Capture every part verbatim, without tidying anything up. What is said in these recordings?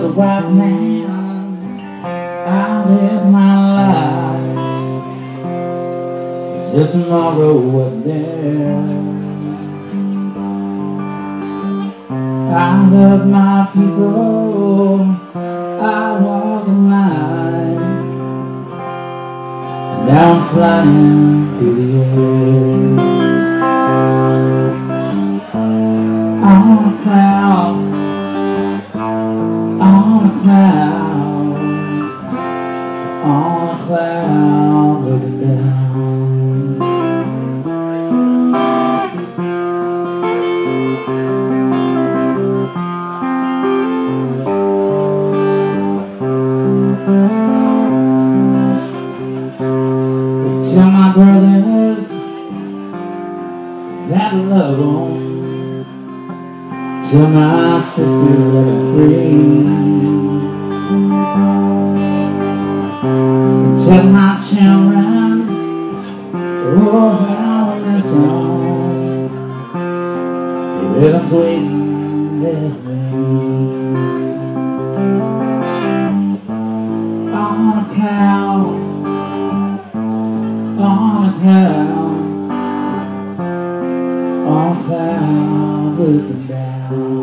was a wise man, I lived my life as if tomorrow wasn't there. I love my people, I walk the line, and now I'm flying through the air. On a cloud, on a cloud, on a cloud looking down. Tell my brothers that I love them. Tell my sisters that I'm free. And tell my children, oh, how I miss them. The ribbon's waiting there for me. On a cloud, on a cloud, on a cloud looking down.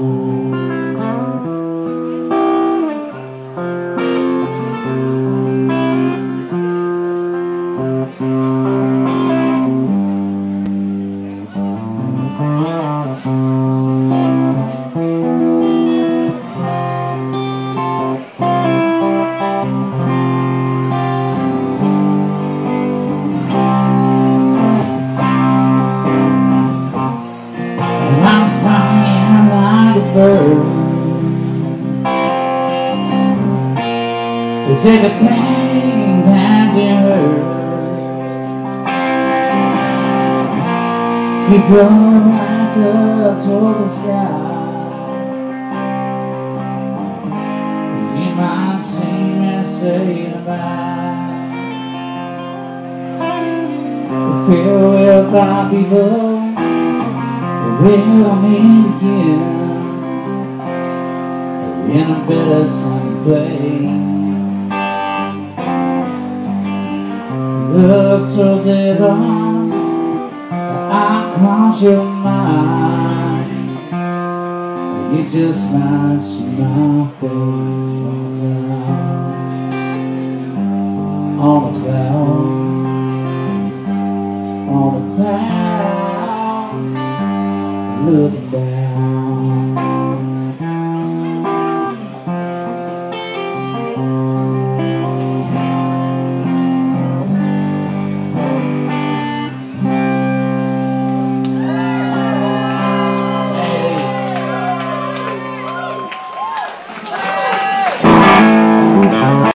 It's everything that you heard. Keep your eyes up towards the sky. You might see me say goodbye. Farewell, my people, we'll meet again in a better time and place. Look towards the dawn, I cross your mind, and you just might see my face on a cloud, on a cloud, on a cloud, looking down.